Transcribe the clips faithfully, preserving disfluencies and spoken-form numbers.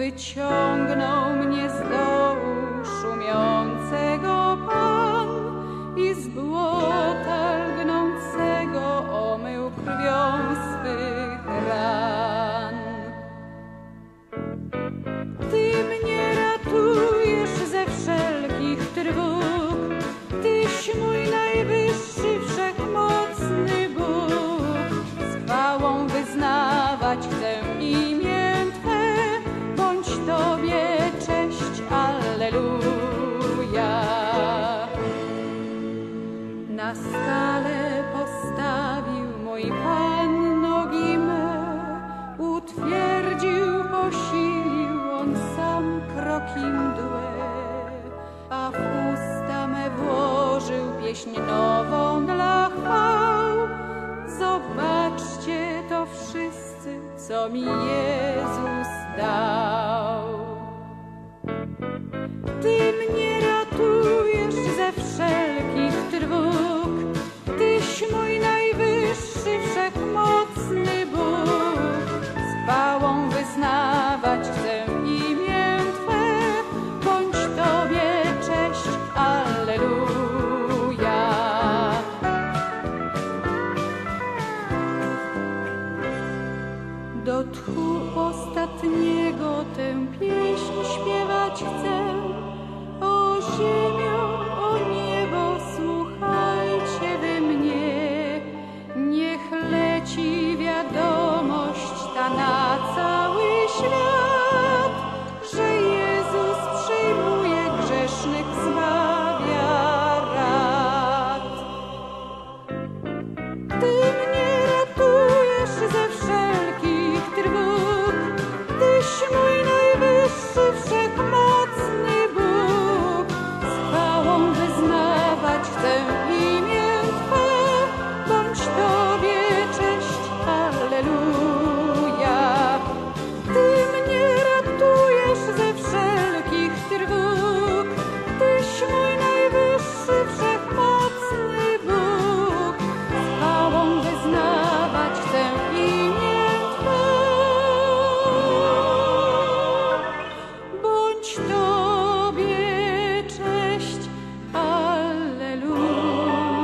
wyciągnął mnie z dołu szumiącego Pan i z błota lgnącego omył krwią swych ran. Ty mnie ratujesz ze wszelkich trwóg, Tyś mój najwyższy, wszechmocny Bóg. Z chwałą wyznawać chcę imię Twe, bądź Tobie cześć, alleluja. Na skale postawił mój Pan nogi me, utwierdził, posilił On sam kroki mdłe, a w usta me włożył pieśń nową dla chwał. Zobaczcie to wszyscy, co mi Jezus dał. Ty mnie ratujesz ze wszelkich trwóg, Tyś mój najwyższy, wszechmocny Bóg. Z chwałą wyznawać chcę imię Twe, bądź Tobie cześć, alleluja. Do tchu ostatniego tę pieśń śpiewać chcę. O ziemio, o niebo, słuchajcie wy mnie. Niech leci wiadomość ta na cały świat, że Jezus przyjmuje grzesznych, zbawia rad. Ty mnie ratujesz ze wszelkich trwóg, Tyś mój najwyższy, wszechmocny Bóg. Z chwałą wyznawać chcę imię Twe, bądź Tobie cześć, alleluja. Ty mnie ratujesz ze wszelkich trwóg, Tyś mój najwyższy, wszechmocny Bóg. Z chwałą wyznawać chcę imię Twe, bądź Tobie cześć, alleluja.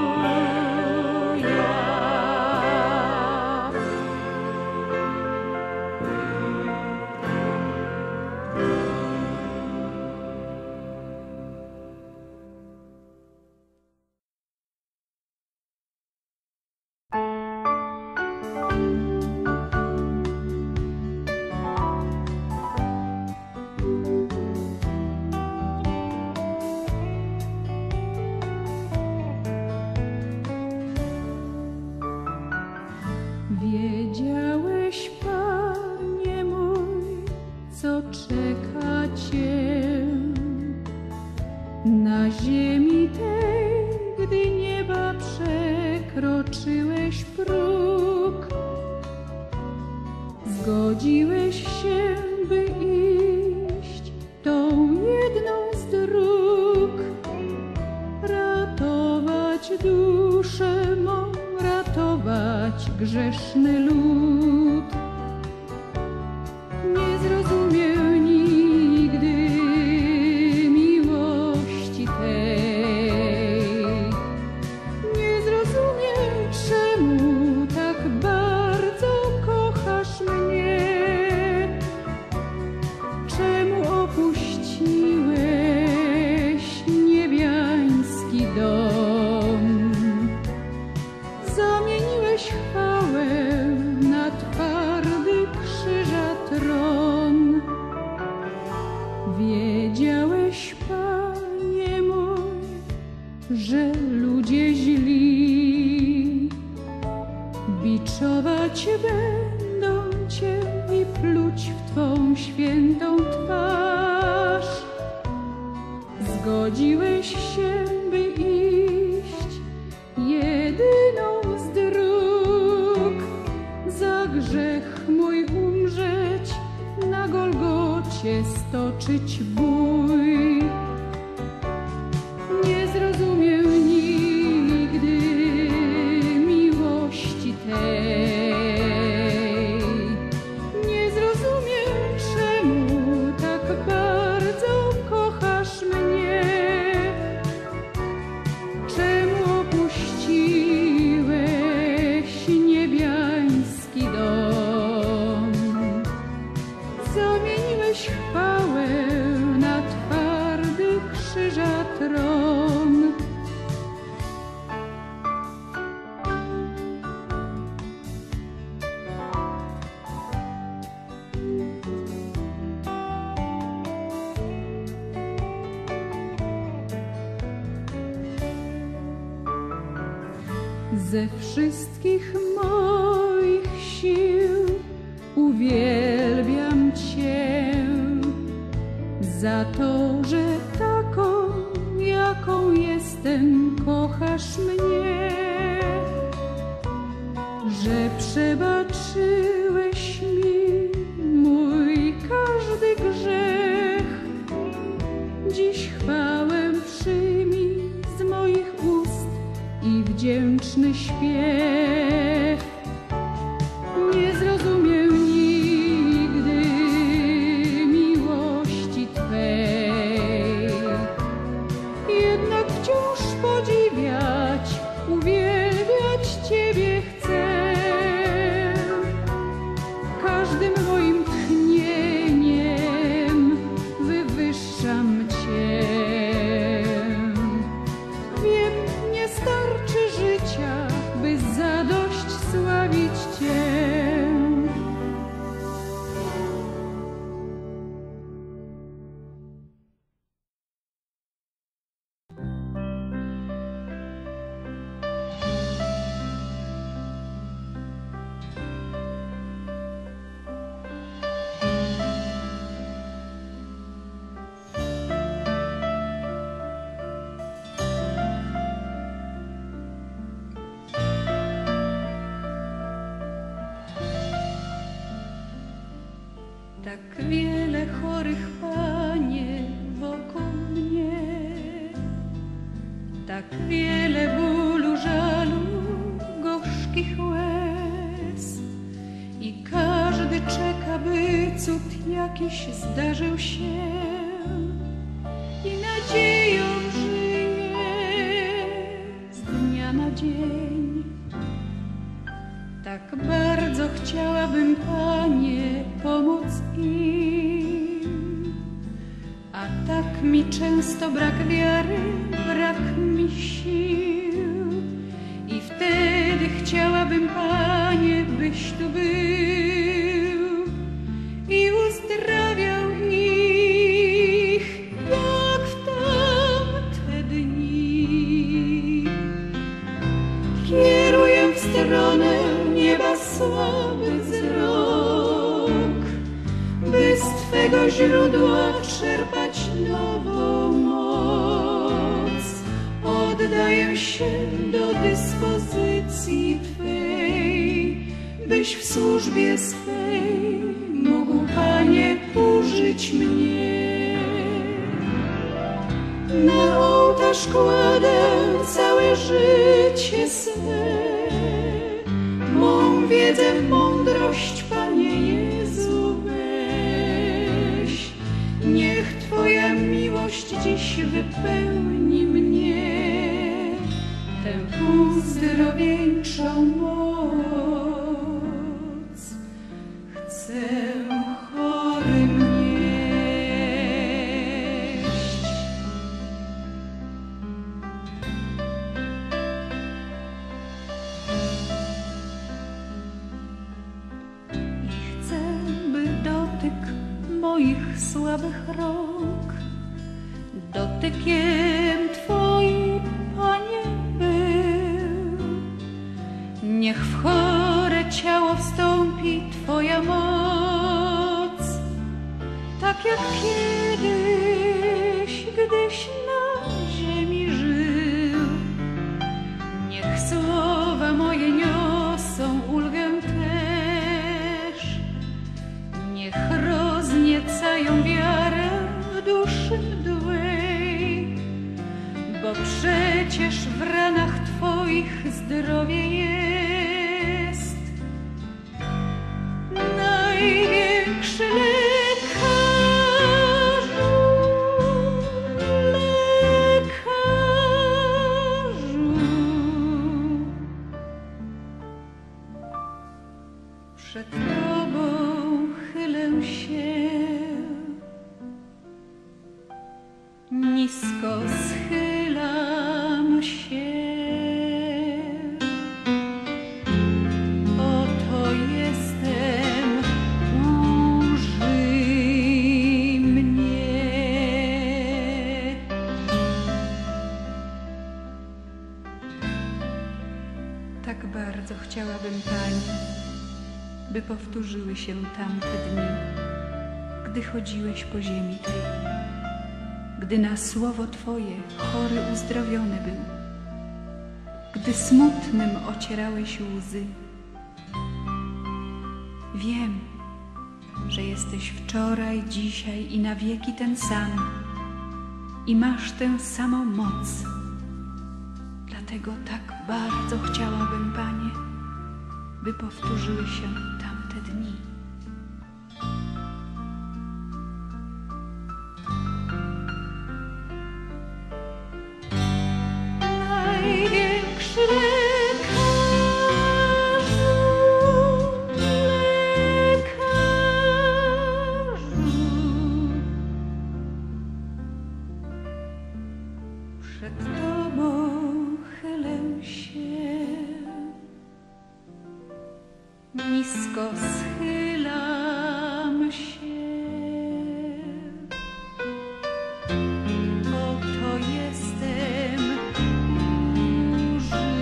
Wiedziałeś, Panie mój, co czeka Cię na ziemi tej, gdy nieba przekroczyłeś próg. Zgodziłeś się, by iść tą jedną z dróg, ratować duszę mą, ratować grzeszny lud. Nie zrozumiał nigdy miłości tej, nie zrozumiał, czemu tak bardzo kochasz mnie, czemu opuściłeś niebiański dom, zamieniłeś chwałę na twardy krzyża tron. Wiedziałeś, Panie mój, że ludzie źli biczować będą Cię i pluć w Twą świętą twarz. Zgodziłeś się, by iść jedyną z dróg, za grzech mój umrzeć, na Golgocie stoczyć bój. Nie zrozumiał nigdy miłości tej, nie zrozumiał, czemu weź chwałę na twardy krzyża tron. Ze wszystkich moich sił uwielbiam Cię za to, że taką, jaką jestem, kochasz mnie, że przebaczyłeś mi mój każdy grzech. Dziś chwałę przyjmij z moich ust i wdzięczny śpiew. Nie zrozumiem nigdy miłości Twej, jednak wciąż podziwiać, uwielbiać Ciebie chcę. Każdym moim tchnieniem wywyższam Cię. Wiem, nie starczy życia, by zadość sławić Cię. Tak wiele chorych, Panie, wokół mnie, tak wiele bólu, żalu, gorzkich łez, i każdy czeka, by cud jakiś zdarzył się, i nadzieją żyje z dnia na dzień. Tak bardzo chciałabym, Panie, pomóc im, a tak mi często brak wiary, brak mi sił. I wtedy chciałabym, Panie, byś tu był i uzdrawiał ich, jak w tamte dni. Kieruję w stronę nieba słaby wzrok, by z Twego źródła czerpać nową moc. Oddaję się do dyspozycji Twej, byś w służbie swej mógł, Panie, użyć mnie. Na ołtarz kładę całe życie swe, mą wiedzę, mądrość, Panie Jezu, weź. Niech Twoja miłość dziś wypełni mnie, tę uzdrowieńczą moc. Chcę chorym nieść. Moich słabych rąk dotykiem Twoim, Panie, był. Niech w chore ciało wstąpi Twoja moc, tak jak kiedyś, gdyś na ziemi żył. Niech słowa moje niosą ulgę też, niech rozniecają wiarę w duszy mdłej, bo przecież w ranach Twoich zdrowie jest. Największy lekarzu, lekarzu, przed Tobą chylę się. powtórzyły się tamte dni, gdy chodziłeś po ziemi tej, gdy na słowo Twoje chory uzdrowiony był, gdy smutnym ocierałeś łzy. Wiem, że jesteś wczoraj, dzisiaj i na wieki ten sam i masz tę samą moc. Dlatego tak bardzo chciałabym, Panie, by powtórzyły się tamte dni. Największy przed Tobą chylę się, nisko schylam się. Oto jestem Boży.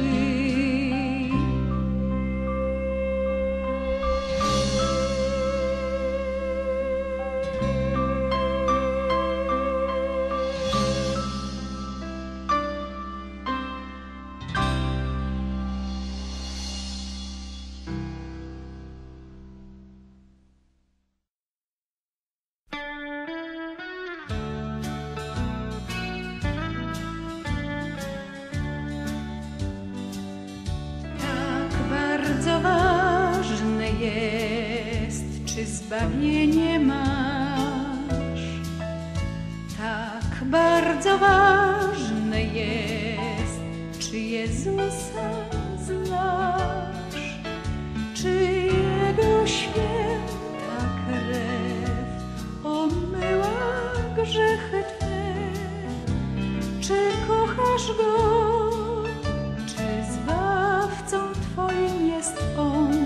Bardzo ważne jest, czy zbawienie masz. Tak bardzo ważne jest, czy Jezusa znasz, czy Jego święta krew omyła grzechy Twe, czy kochasz Go, czy Zbawcą Twoim jest On.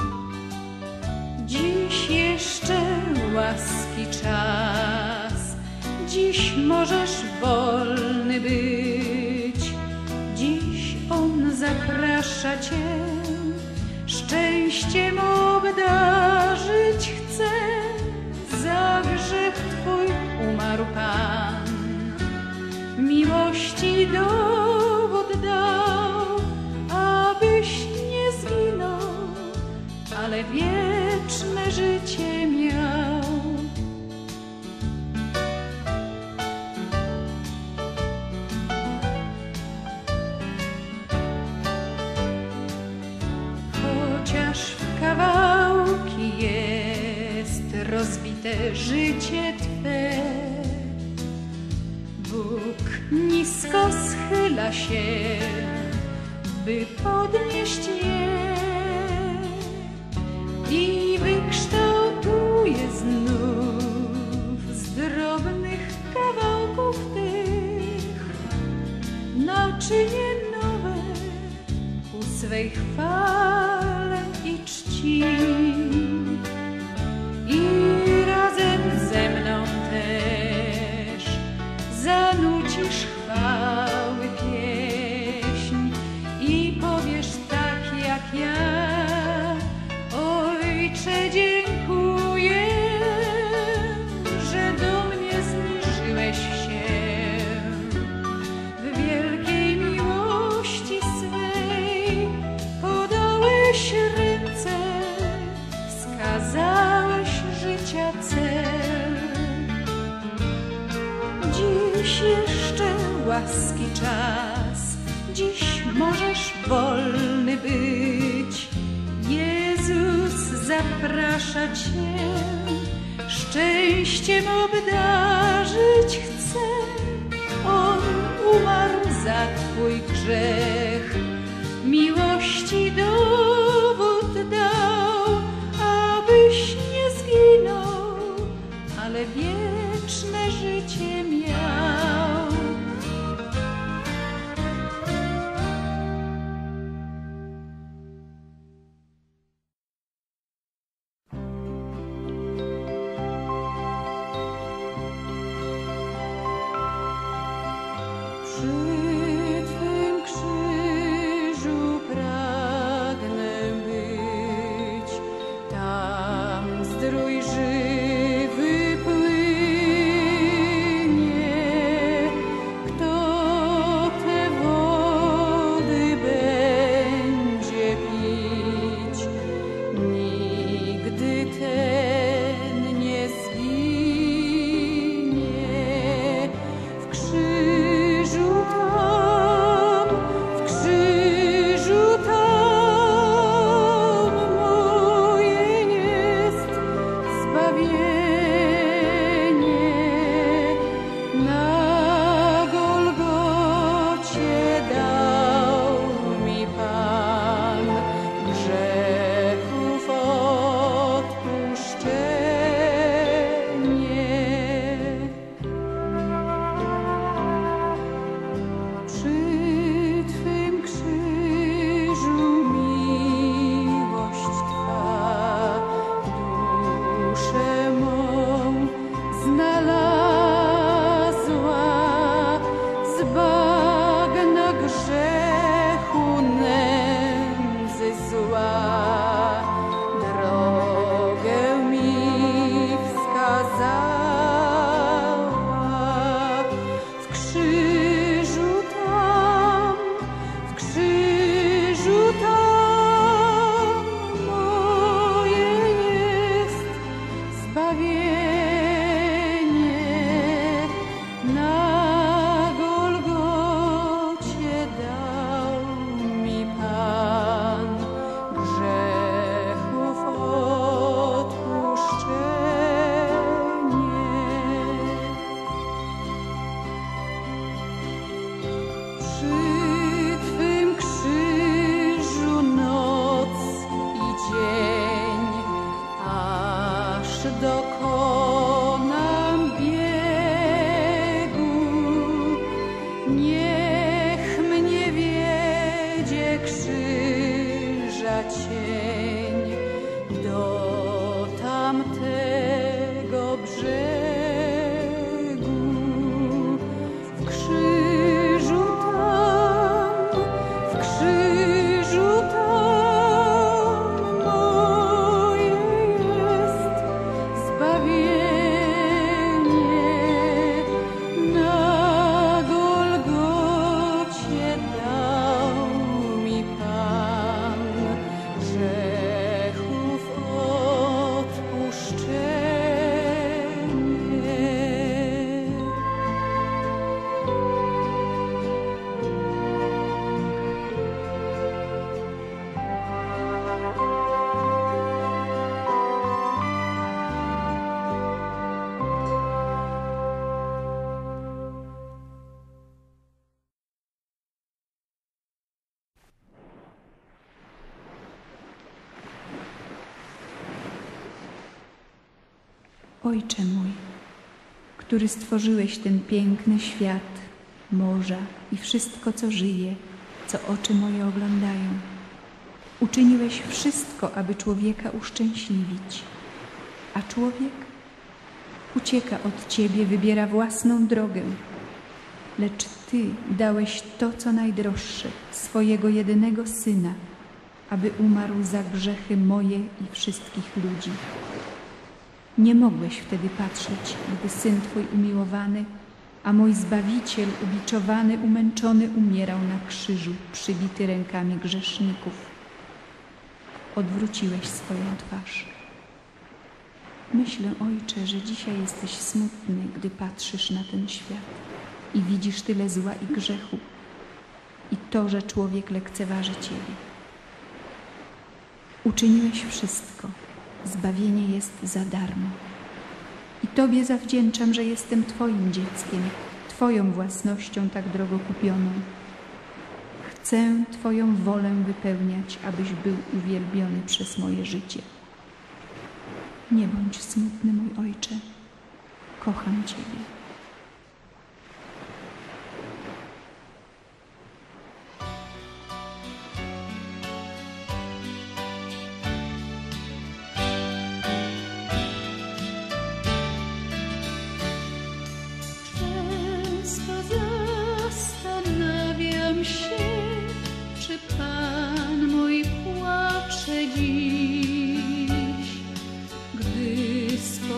Dziś jeszcze łaski czas, dziś możesz wolny być. Dziś On zaprasza Cię, szczęściem obdarzyć chce. Za grzech Twój umarł Pan, miłości dowód dał, abyś nie zginął, ale wieczne życie miał. Chociaż w kawałki jest rozbite życie Twe, Bóg nisko schyla się, by podnieść je i wykształtuje znów z drobnych kawałków tych naczynie nowe ku swej chwale i czci. I razem ze mną też zanucisz chwały pieśń i powiesz tak jak ja: Ojcze, dziękuję, że do mnie zniżyłeś się w wielkiej miłości swej, podałeś ręce, wskazałeś życia cel. Dziś jeszcze łaski czas, dziś możesz wolny być. Jezus zaprasza Cię, szczęściem obdarzyć chce. On umarł za Twój grzech, miłości dowód dał, abyś nie zginął, ale wieczne życie miał. Przy Twym krzyżu pragnę być, tak wypłynie, kto te wody będzie pić, nigdy ten nie zginie. W krzyżu tam, w krzyżu tam moje jest zbawienie. Na Golgocie dał mi Pan grzechów odpuszczenie. Przy Twym krzyżu miłość Twa duszę mą znalazła, z bagna grzechu nędzy zła. Drogę mi wskazała. W krzyżu tam, w krzyżu tam moje jest zbawienie. Na Golgocie dał mi Pan grzechów odpuszczenie. Przy Twym krzyżu noc i dzień, aż dokonam biegu. Niech mnie wiedzie krzyża cień do tamtego brzegu. W krzyżu tam, w krzyżu tam moje jest zbawienie. Na Golgocie dał mi Pan grzechów odpuszczenie. Ojcze mój, który stworzyłeś ten piękny świat, morza i wszystko, co żyje, co oczy moje oglądają. Uczyniłeś wszystko, aby człowieka uszczęśliwić, a człowiek ucieka od Ciebie, wybiera własną drogę. Lecz Ty dałeś to, co najdroższe, swojego jedynego Syna, aby umarł za grzechy moje i wszystkich ludzi. Nie mogłeś wtedy patrzeć, gdy Syn Twój umiłowany, a mój Zbawiciel ubiczowany, umęczony umierał na krzyżu, przybity rękami grzeszników. Odwróciłeś swoją twarz. Myślę, Ojcze, że dzisiaj jesteś smutny, gdy patrzysz na ten świat i widzisz tyle zła i grzechu i to, że człowiek lekceważy Ciebie. Uczyniłeś wszystko. Zbawienie jest za darmo. I Tobie zawdzięczam, że jestem Twoim dzieckiem, Twoją własnością tak drogo kupioną. Chcę Twoją wolę wypełniać, abyś był uwielbiony przez moje życie. Nie bądź smutny, mój Ojcze. Kocham Ciebie. Pan mój płacze dziś, gdy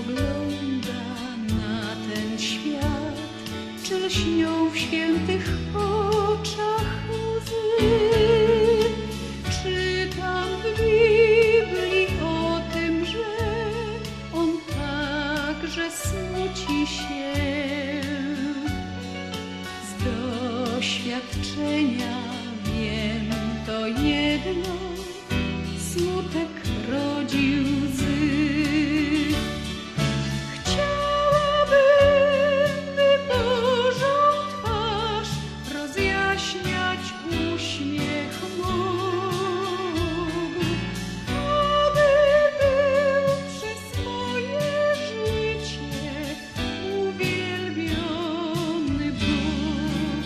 że smuci się. Z doświadczenia wiem to jedno, smutek rodzi łzy. Chciałabym, by Bożą twarz rozjaśniać uśmiech mógł, aby był przez moje życie uwielbiony Bóg.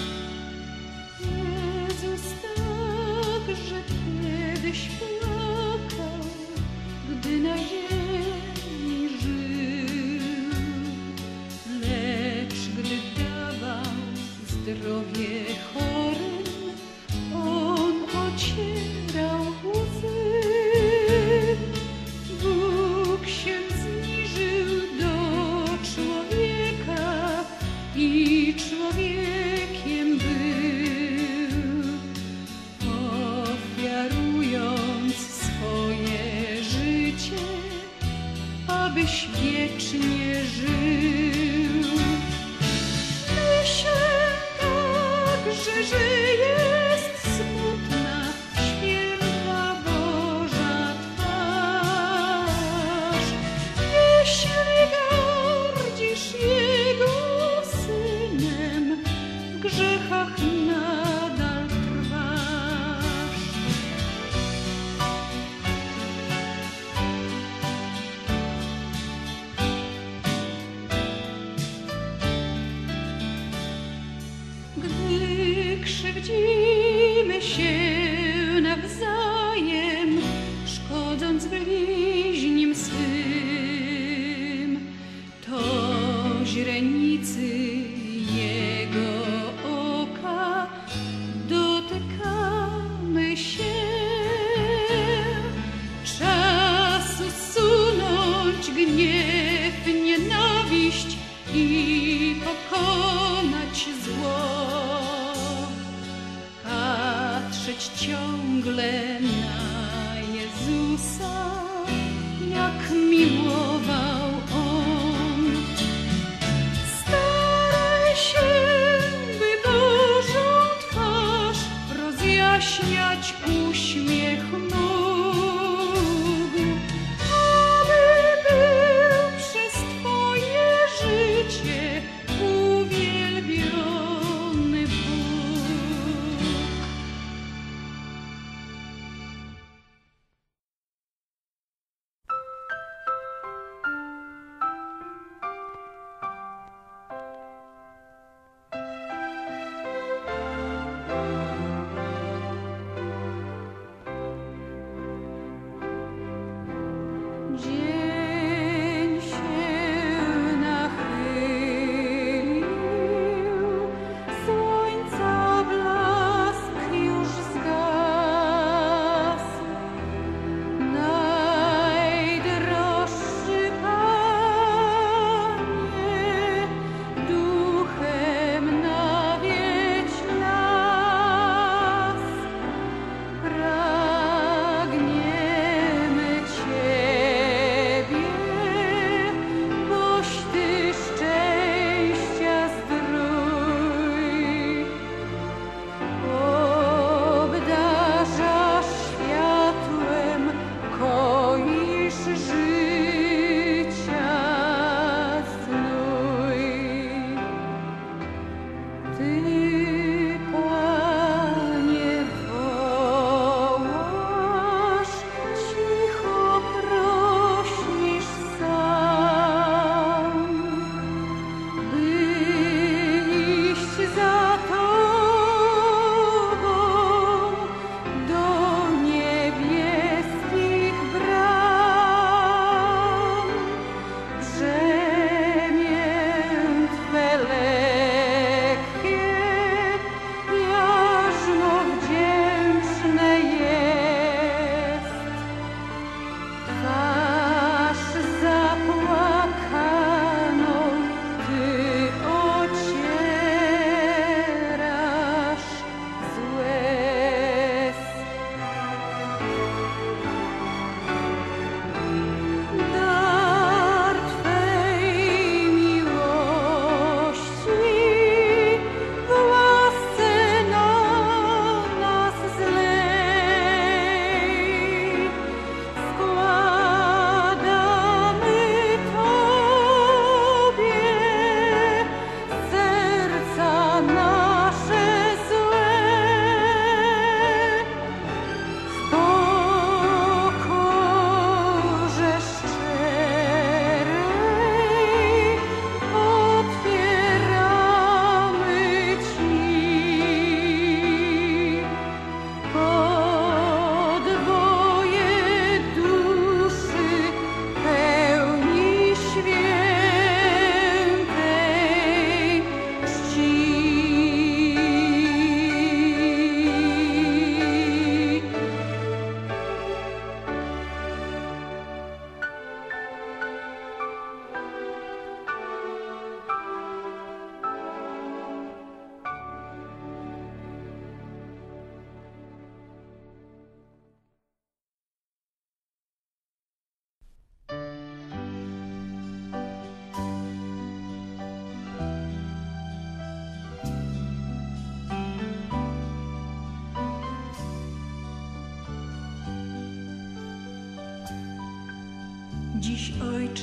Jezus także kiedyś płakał, gdy na ziemi żył, lecz gdy dawał zdrowie chorym, on ocierał łzy. Bóg się zniżył do człowieka i człowiekiem był, ofiarując swoje życie, abyś wiecznie żył. Myślę także, że jest smutna święta Boża twarz, jeśli gardzisz Jego Synem, w grzechach nadal trwasz. Gdy krzywdzi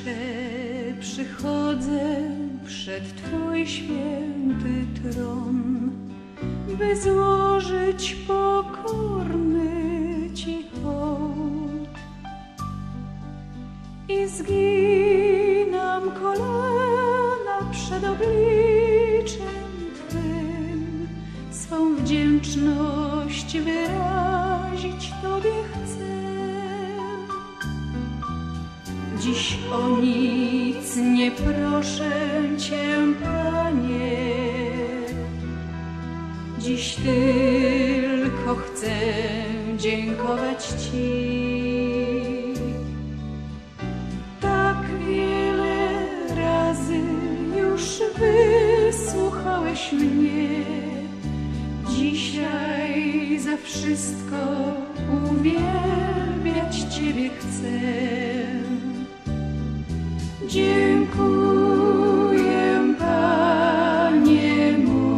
Ojcze, przychodzę przed Twój święty tron, by złożyć pokorny Ci hołd. I zginam kolana przed obliczem Twym, swą wdzięczność wyrazić Tobie chcę. Dziś o nic nie proszę Cię, Panie, dziś tylko chcę dziękować Ci. Tak wiele razy już wysłuchałeś mnie, dzisiaj za wszystko uwielbiać Ciebie chcę. Dziękuję, Panie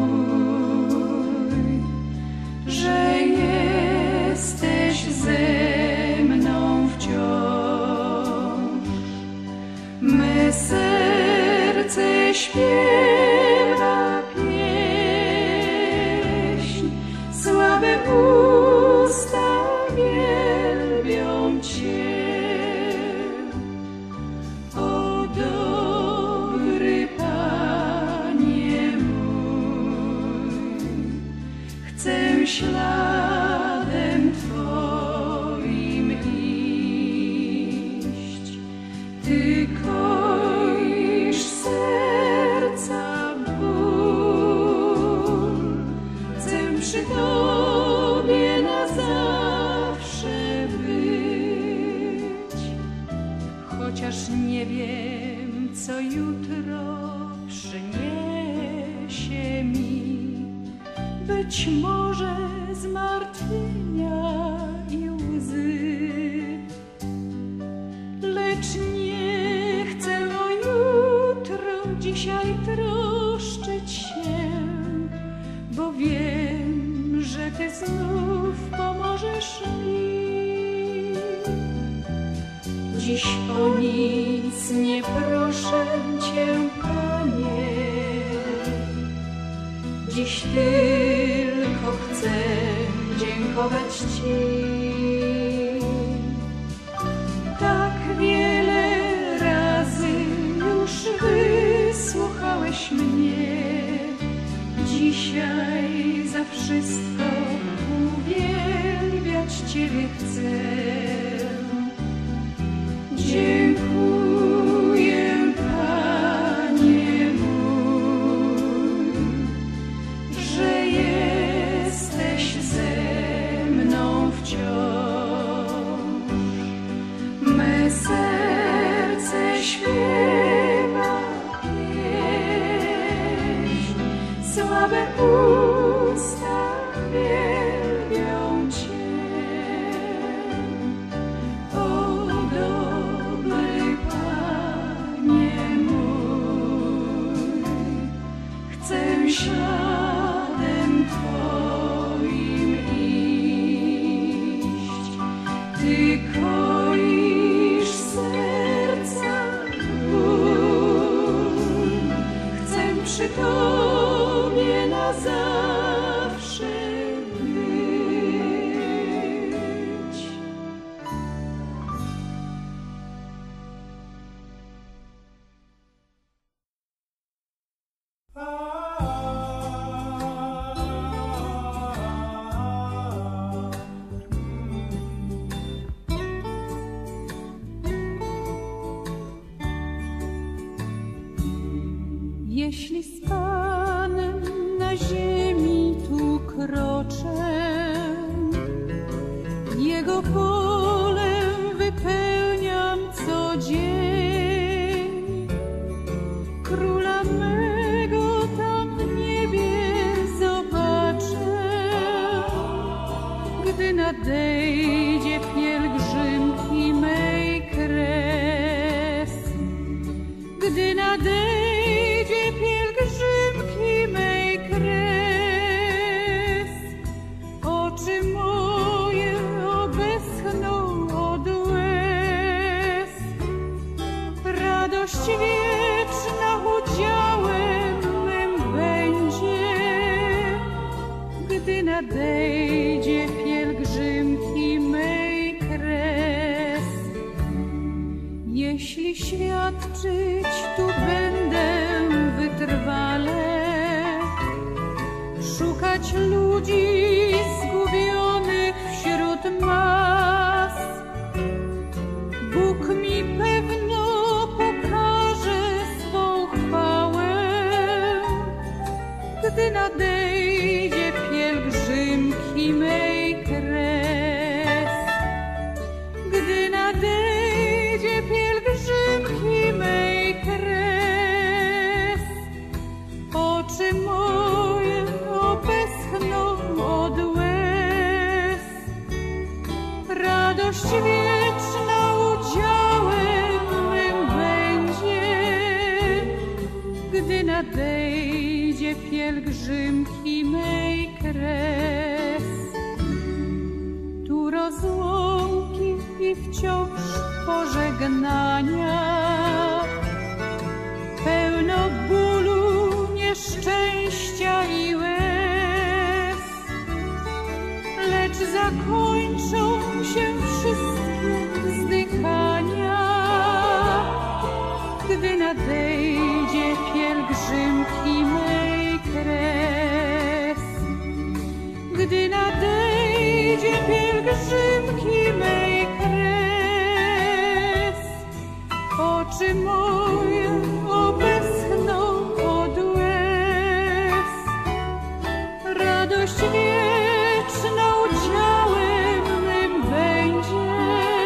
mój, że jesteś ze mną wciąż. Me serce śpiewa pieśń, słabe usta wielbią Cię. Śladem Twoim iść. Ty koisz serca ból, chcę przy Tobie na zawsze być. Chociaż nie wiem, co jutro przyniesie mi, być może zmartwienia i łzy, lecz nie chcę o jutro dzisiaj troszczyć się, bo wiem, że Ty znów pomożesz mi. Dziś o nic nie proszę Cię, Panie, dziś tylko chcę dziękować Ci. Tak wiele razy już wysłuchałeś mnie, dzisiaj za wszystko uwielbiać Ciebie chcę. Dziękuję, Panie mój, że jesteś ze mną wciąż. Me serce śpiewa pieśń, słabe usta wielbią Cię. O dobry Panie mój, chcę śladem Twoim iść. Ty koisz serca ból, chcę przy Tobie na zawsze być. Jeśli z Panem na ziemi tu kroczę, Jego wolę wypełniam co dzień. Króla mego tam w niebie zobaczę, gdy nadejdzie pielgrzymki mej kres. Gdy nadejdzie pielgrzymki mej kres, oczy moje obeschną od łez. Radość wieczna udziałem mym będzie, gdy nadejdzie pielgrzymki mej kres. Jeśli świadczyć tu będę wytrwale, szukać ludzi zgubionych wśród mas, Bóg mi pewno pokaże swą chwałę, gdy nadejdzie pielgrzymki mej kres. Gdy nadejdzie pielgrzymki mej kres, oczy moje obeschną od łez. Radość wieczna udziałem mym będzie, gdy nadejdzie pielgrzymki mej kres. Tu rozłąki i wciąż pożegnania, pełno bólu, nieszczęścia i łez, lecz zakończą się wszystkie wzdychania, gdy nadejdzie pielgrzymki mej kres. Gdy nadejdzie pielgrzymki mej kres, oczy moje obeschną od łez. Radość wieczna udziałem mym będzie,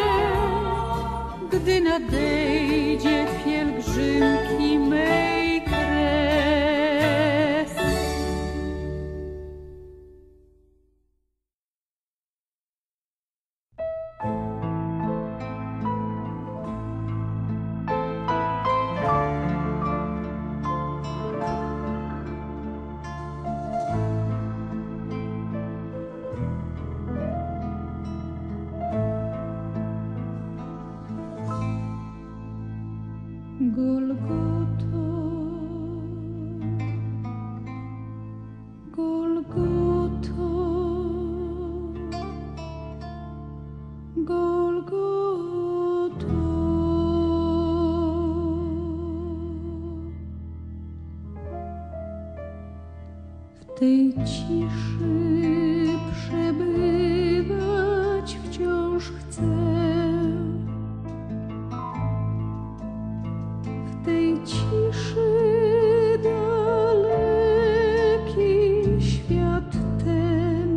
gdy nadejdzie pielgrzymki mej kres. Golgoto, Golgoto, Golgoto. W tej ciszy przebywać wciąż chcę, w tej ciszy daleki świat ten.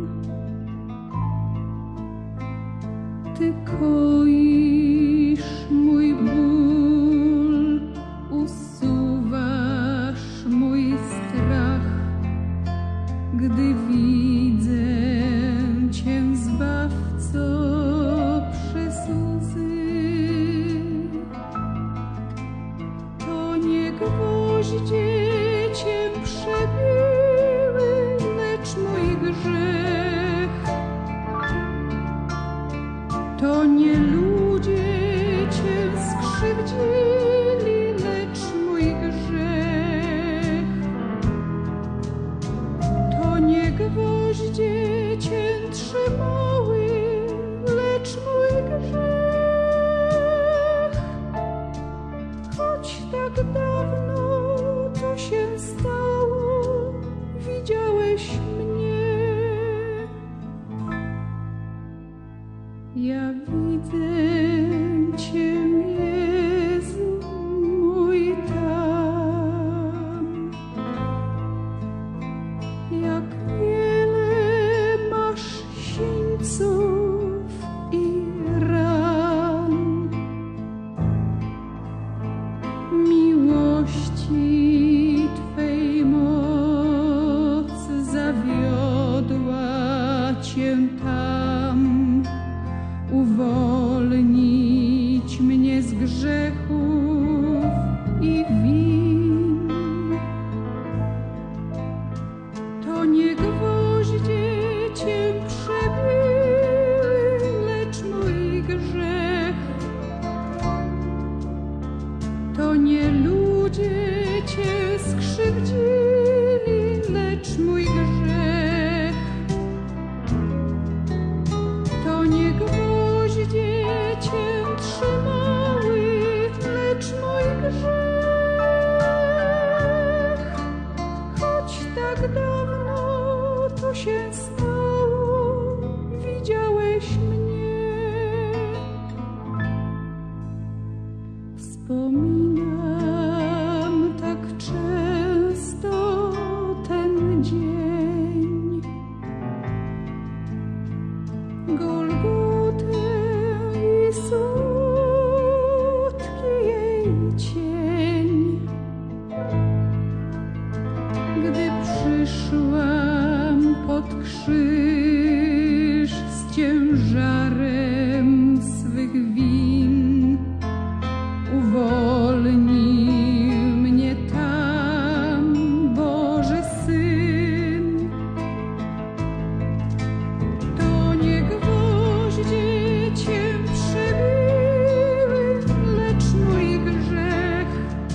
Ty koisz mój ból, usuwasz mój strach, gdy widzę Cię, Zbawco, przez łzy. To nie gwoździe Cię przebiły, lecz mój grzech. To nie ludzie Cię skrzywdzili, lecz mój grzech. To nie gwoździe Cię trzymały, lecz mój grzech. Choć tak dawno to się stało, widziałeś mnie. Ja widzę Cię, Jezu mój, tam. Jak wiele masz sińców i ran, miłości Twej moc zawiodła Cię tam. Uwolnić mnie z grzechów i win. To nie gwoździe Cię przebiły, lecz mój grzech. To skrzywdzili, lecz mój grzech to nie gwoździe cię trzymały, lecz mój grzech. Choć tak dawno to się stało, widziałeś mnie. Wspominam tak często ten dzień, Golgotę i słodki jej cień. Gdy przyszłam pod krzyż z ciężarem swych win, uwolnił mnie tam Boży Syn. To nie gwoździe cię przebiły, lecz mój grzech.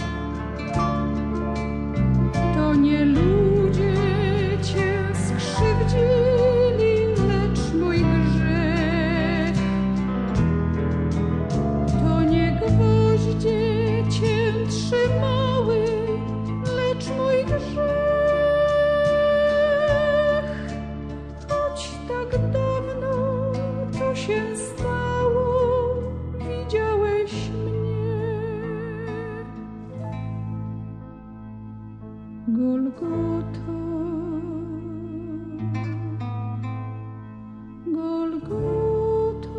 To nie ludzie cię skrzywdzili, lecz mój grzech. To nie gwoździe cię trzymały, lecz mój grzech. Choć tak dawno to się stało, widziałeś mnie. Golgoto, Golgoto,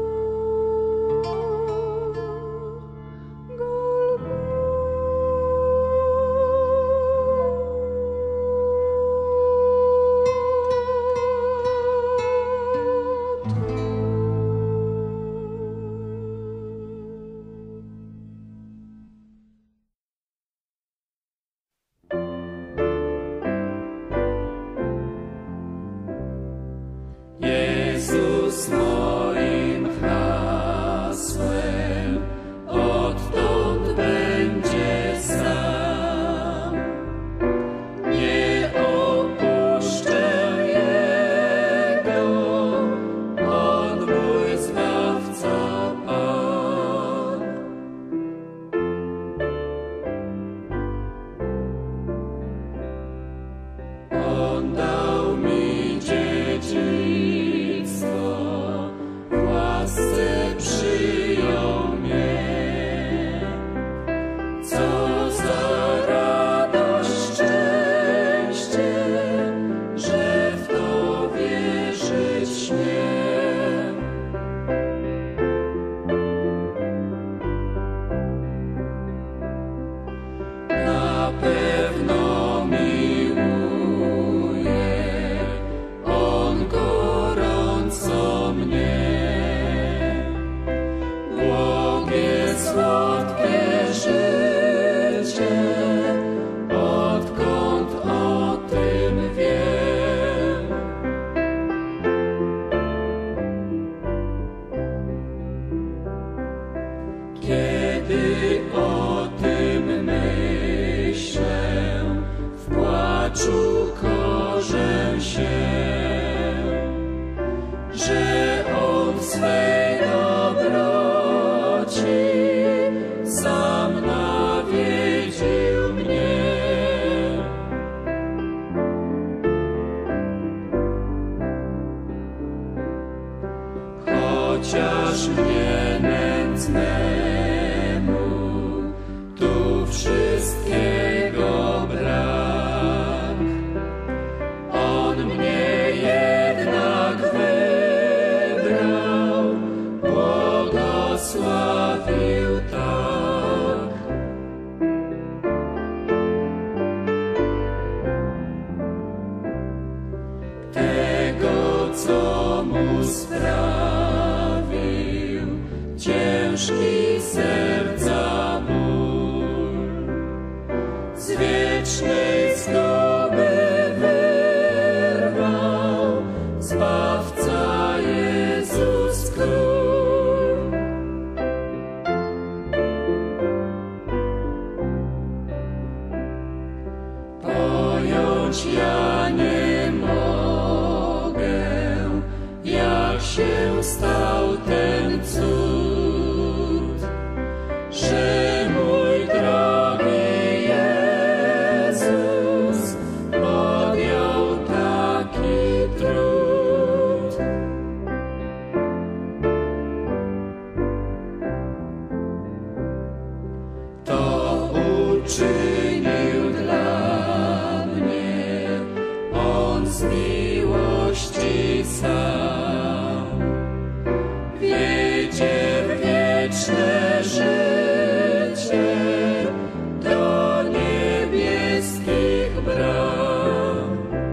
Jezus moim hasłem, odtąd będzie sam. Nie opuszczę Jego, On mój Zbawca Pan. On dał mi dziedzictwo, w łasce przyjął mnie. Co za radość, szczęście, że w to wierzyć śmiem. Na pewno miłuje On gorąco mnie. Błogie, słodkie życie, odkąd o tym wiem. Kiedy o tym myślę, w płaczu korzę się, że On w swej dobroci sam nawiedził mnie. Chociaż mnie nędznemu tu wszystkiego brak, On mnie jednak wybrał, błogosławił tak. Tego, co mu sprawił ciężki serca ból, z wiecznej zguby wyrwał Zbawca Jezus Król. uczynił dla mnie, On z miłości sam. Wiedzie w wieczne życie do niebieskich bram.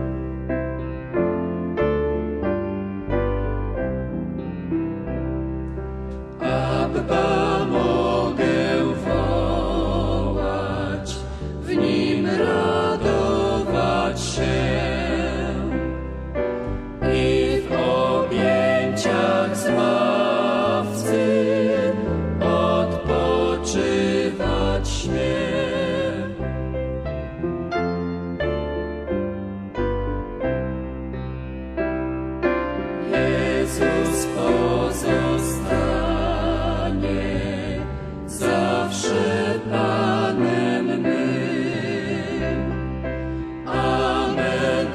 Abba mogę wołać, w Nim radować się i w objęciach Zbawcy odpoczywać śmiem. Jezus pozostanie zawsze Panem mym. Amen,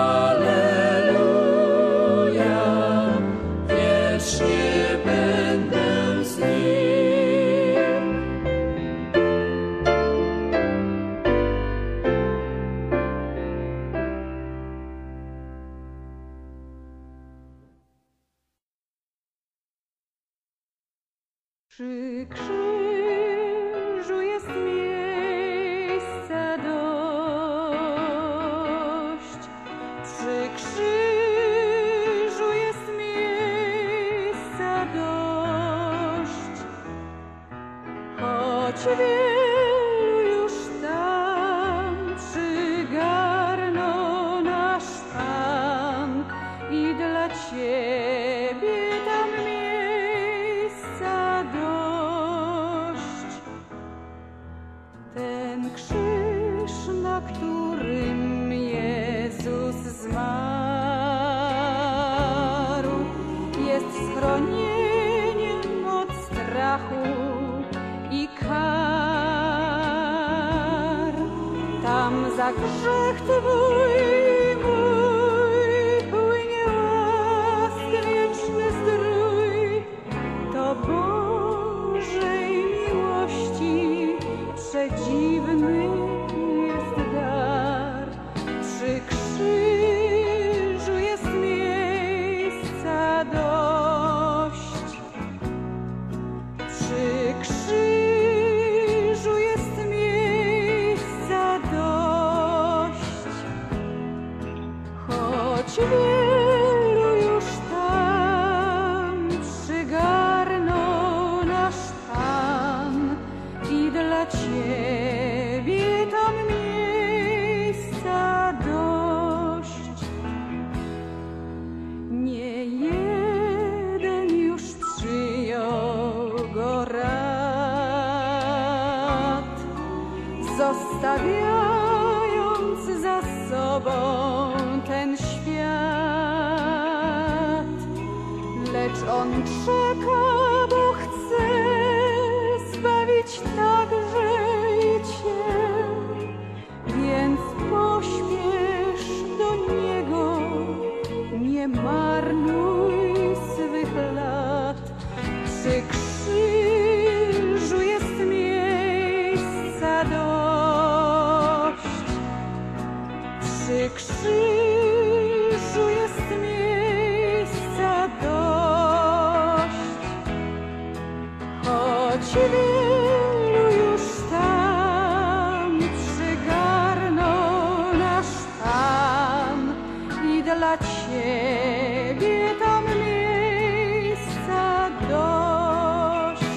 alleluja, wiecznie będę z Nim. Przy krzyżu jest miejsca dość, przy krzyżu jest miejsca dość, choć wielu już tam przygarnął nasz Pan i dla Ciebie tam miejsca dość. Ten krzyż, na którym Jezus zmarł, jest schronieniem od strachu i kar. Tam za grzech Twój i mój płynie łask wieczny zdrój. To Bożej miłości przedziwny jest dar. Przy krzyżu jest miejsca dość. Przy krzyżu jest miejsca dość, choć wielu już tam przygarnął nasz Pan i dla Ciebie tam miejsca dość. Nie jeden już przyjął Go rad, zostawiając za sobą ten świat. Lecz On czeka, bo chce zbawić także i Cię, więc pośpiesz do Niego, nie marnuj swych lat. Przy krzyżu jest miejsca dość. Przy krzyżu jest miejsca dość, choć wielu już tam przygarnął nasz Pan i dla Ciebie tam miejsca dość.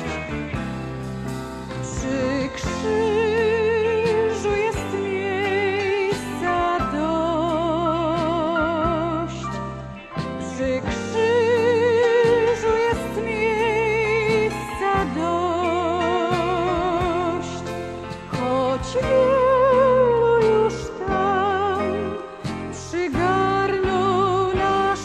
Przy krzyżu jest miejsca dość. Przy krzyżu jest miejsca dość, choć wielu już tam przygarnął nasz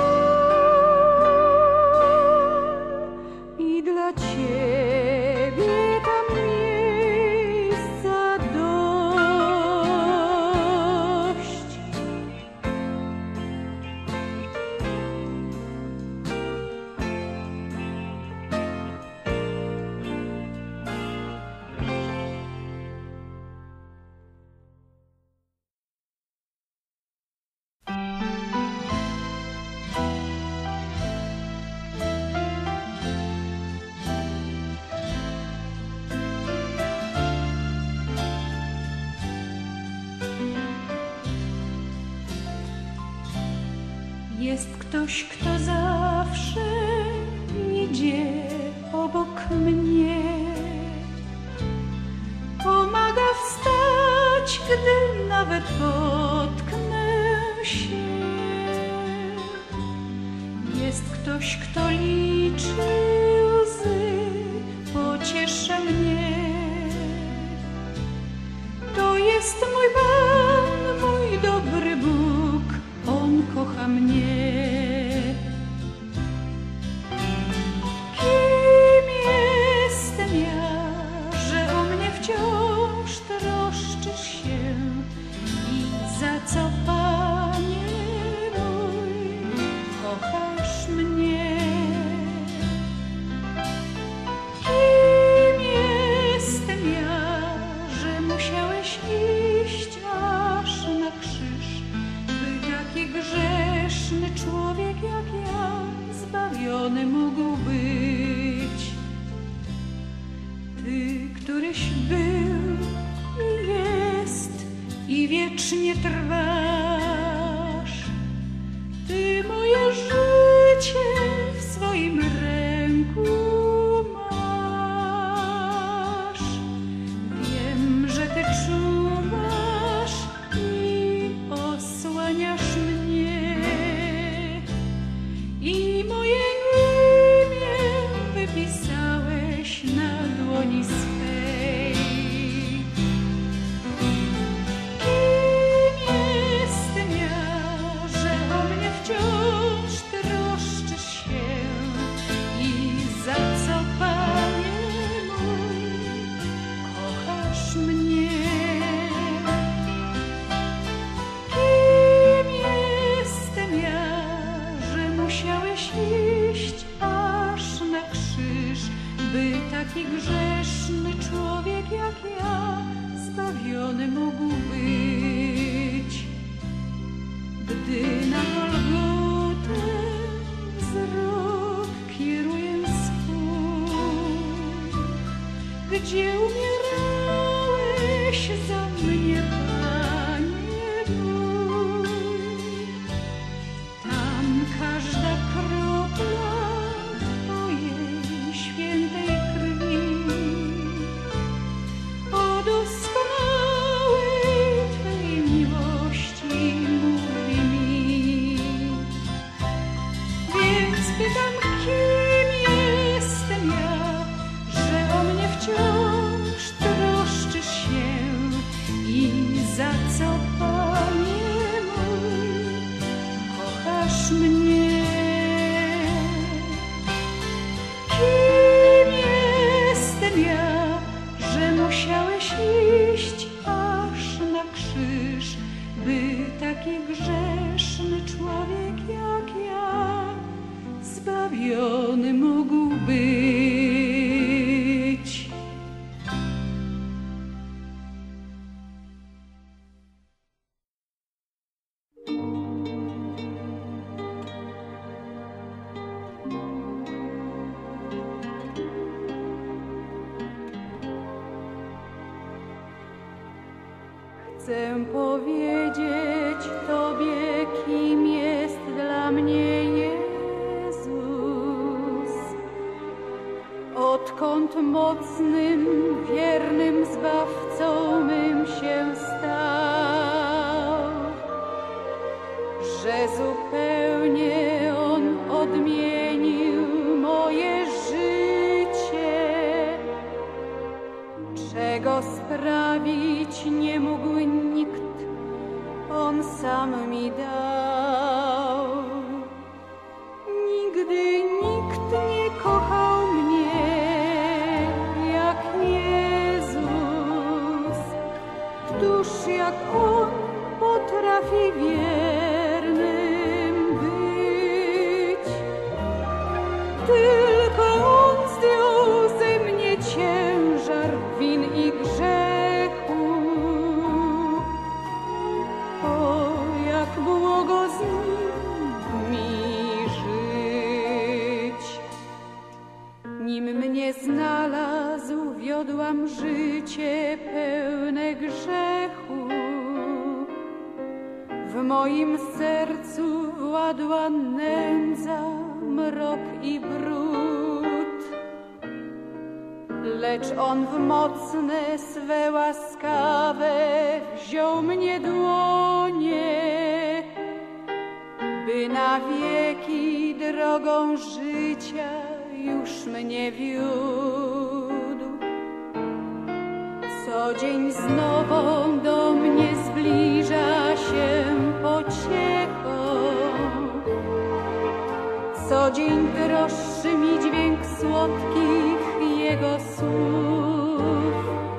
Pan i dla Ciebie tam miejsca dość. Jest ktoś, kto zawsze idzie obok mnie, pomaga wstać, gdy nawet potknę się. Jest ktoś, kto liczy łzy, pociesza mnie. To jest mój Pan, mój dobry Bóg, On kocha mnie. Kim jestem ja, że o mnie wciąż troszczysz się i za co, Panie mój, kochasz mnie? Kim jestem ja, że musiałeś iść aż na krzyż, by taki grzeszny człowiek jak ja zbawiony mógł być? Ty, któryś był i jest i wiecznie trwasz, Ty moje życie w swoim ręku masz. Wiem, że Ty czuwasz i osłaniasz mnie i moje imię wypisałeś na dłoni swej. Kim jestem ja, że o mnie wciąż troszczysz się i za co, Panie mój, kochasz mnie? Kim jestem ja, że musiałeś iść aż na krzyż, by taki grzeszny człowiek jak ja zbawiony mógł być? Gdy na Golgotę wzrok kieruję swój, gdzie umierałeś za mnie, Panie mój, tam każda kropla Twojej świętej krwi o doskonałej Twej miłości mówi mi. Więc pytam, kim jestem ja, że o mnie wciąż troszczysz się i za co, Panie mój, kochasz mnie? Kim jestem ja, że musiałeś iść aż na krzyż, by taki grzeszny człowiek jak ja zbawiony mógł być? Chcę powiedzieć Tobie, kim jest dla mnie Jezus. Odkąd mocnym, wiernym Zbawcą mym się stał, że zupełnie On odmienił moje życie, czego sprawić nie mógł nikt, On sam mi dał. Nigdy nikt nie kochał mnie jak Jezus. Któż jak On potrafi wiernym być? Tylko On zdjął ze mnie ciężar win i grzechu. O, jak błogo z Nim mi żyć. Nim mnie znalazł, wiodłam życie pełne grzechu. W moim sercu władła nędza, mrok i brud, lecz On w mocne swe łaskawe wziął mnie dłonie, by na wieki drogą życia już mnie wiódł. Co dzień z nową do mnie zbliża się pociechą, co dzień droższy mi dźwięk słodkich Jego słów,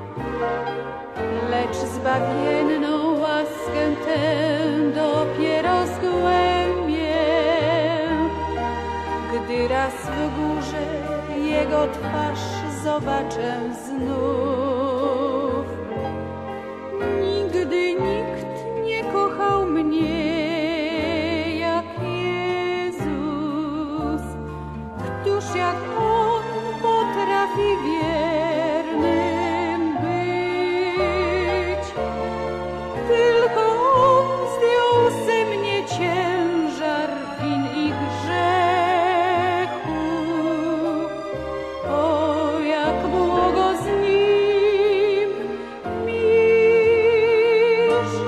lecz zbawienną łaskę tę dopiero zgłębię, gdy raz w górze Jego twarz zobaczę znów. Nigdy nikt nie kochał mnie jak Jezus, któż jak On potrafi wiernym być. Tylko On zdjął ze mnie ciężar win i grzechu. O, jak błogo z Nim mi żyć.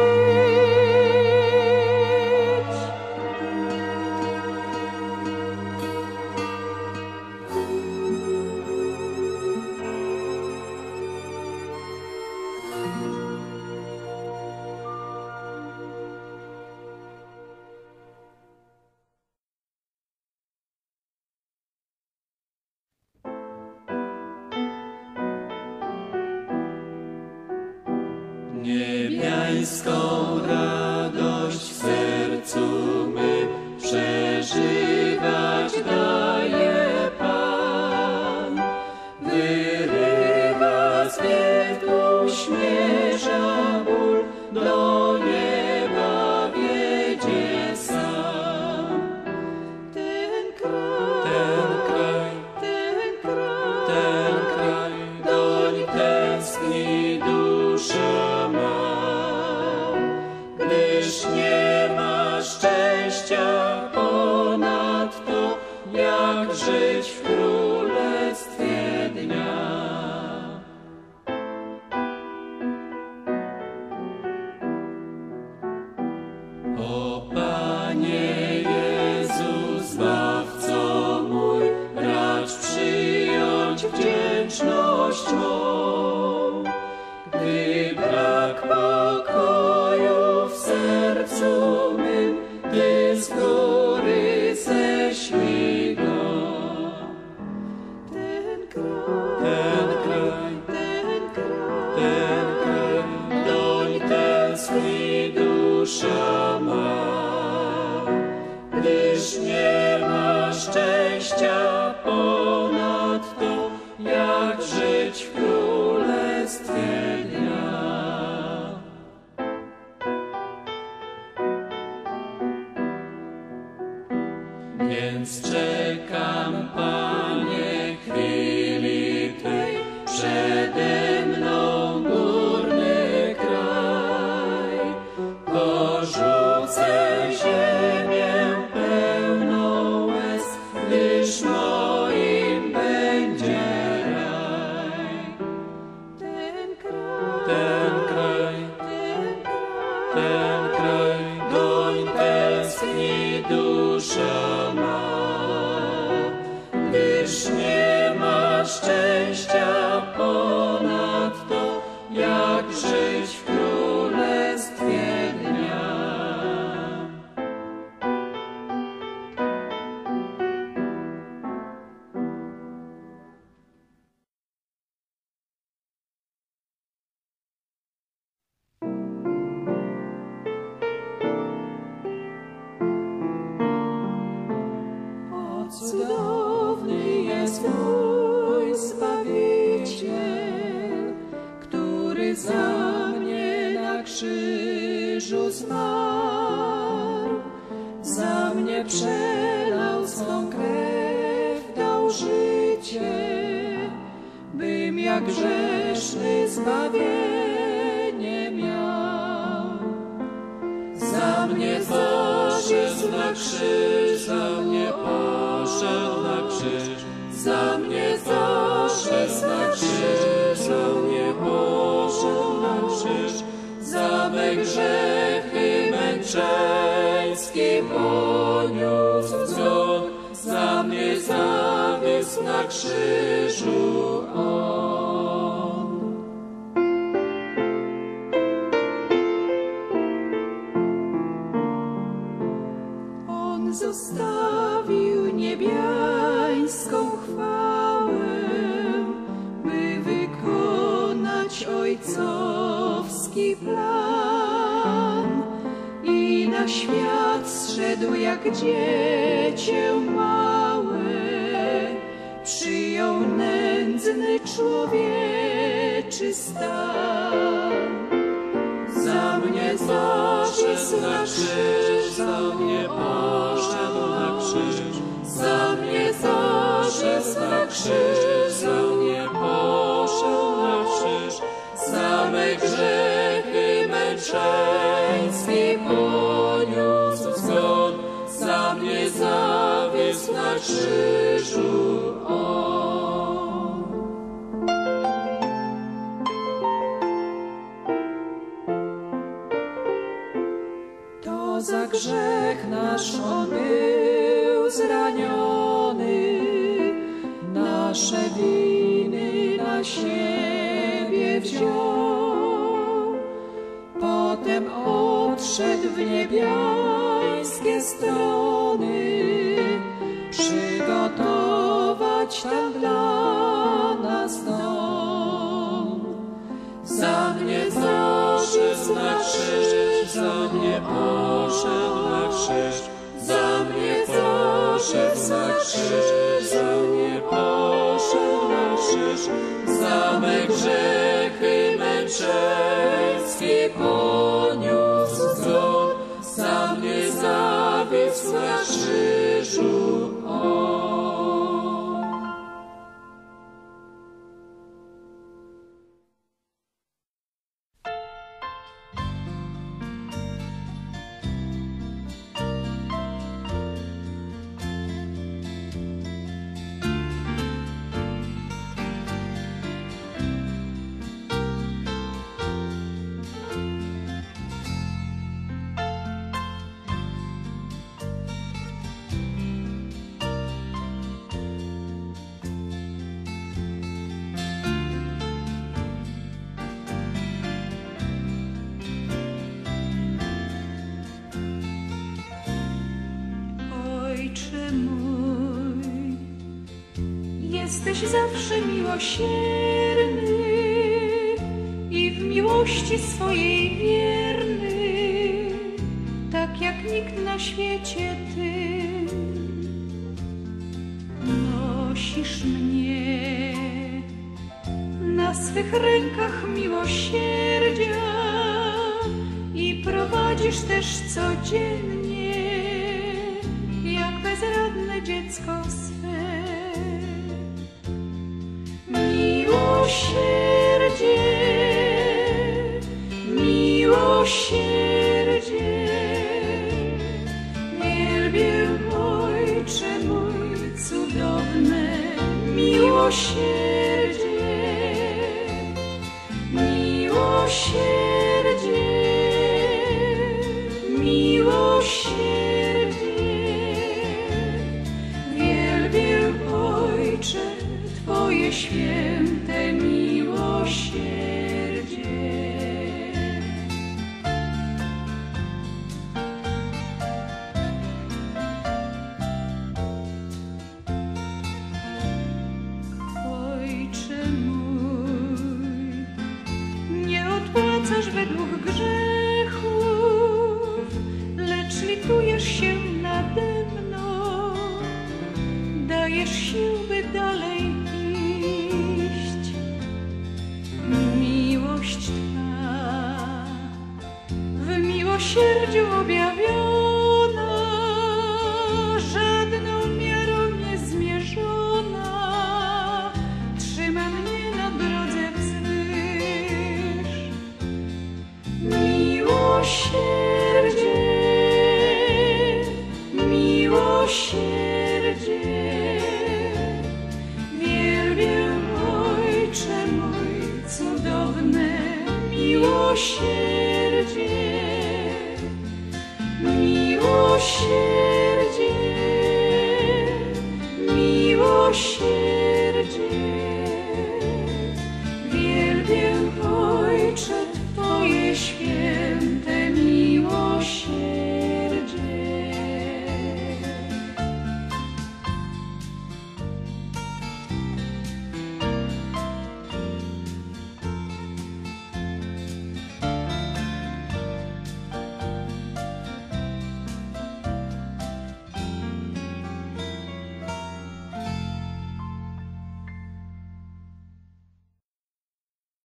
Niebiańską radość w sercu my przeżywać daje Pan. Wyrywa z wiek, uśmierza ból, do nieba wiedzie sam. Ten kraj, Ten kraj, ten kraj, ten kraj, doń tęskni dusza ma, gdyż nie ma szczęścia ponadto, jak żyć w królestwie dnia. O Panie Jezu, Zbawco mój, racz przyjąć wdzięczność mą, gdy brak pokoju w sercu mym, Ty z góry ześlij go. ten kraj, Ten kraj, ten kraj, ten kraj, doń tęskni dusza ma, gdyż nie ma szczęścia ponadto, jak żyć w królestwie dnia. Więc czekam, Panie, chwili tej, przede mną górny kraj. Porzucę ziemię pełną łez, gdyż moim będzie raj. ten kraj, Ten kraj, ten kraj, ten kraj, doń tęskni dusza ma, gdyż nie ma szczęścia ponadto, jak żyć w królestwie dnia. O, cudowny jest mój Zbawiciel, który za mnie na krzyżu zmarł, za mnie przelał swą krew, dał życie, bym jak grzeszny zbawienie miał. Za mnie poszedł na krzyż, za mnie poszedł na krzyż, za mnie poszedł na krzyż, za mnie poszedł na krzyż, za me grzechy męczeńskie poniósł zgon, za mnie zawisł na krzyżu on. On zostawił niebiańską chwałę, by wykonać ojcowski plan i na świat zszedł jak dziecię małe, przyjął nędzny człowieczy stan. Za mnie poszedł na krzyż, za mnie poszedł na krzyż, za mnie poszedł na krzyż, za mnie poszedł na krzyż, za me grzechy męczeńskie poniósł zgon, za mnie zawisł na krzyżu on. To za grzech nasz on był zraniony, nasze winy na siebie wziął. Potem odszedł w niebiańskie strony, przygotować tam dla nas dom. Za mnie poszedł na krzyż, za mnie poszedł na krzyż, za mnie poszedł na krzyż, za mnie poszedł na krzyż, za me grzechy męczeńskie poniósł zgon, za mnie zawisł na krzyżu on. Ojcze mój, jesteś zawsze miłosierny i w miłości swojej wierny, tak jak nikt na świecie Ty. Nosisz mnie na swych rękach miłosierdzia i prowadzisz też codziennie jak bezradne dziecko swe. Miłosierdzie, miłosierdzie, wielbię Ojcze mój cudowne miłosierdzie, miłosierdzie, miłosierdzie. Wielbię Ojcze Twoje święte miłosierdzie. Ojcze mój, nie odpłacasz według grzechów, lecz litujesz się nade mną, dajesz sił, by dalej iść. Miłość Twa w miłosierdziu objawiona, żadną miarą niezmierzona, trzyma mnie na drodze wzwyż. Miłosierdzie, miłosierdzie. Wielbię, Ojcze mój, cudowne miłosierdzie. Miłosierdzie, miłosierdzie.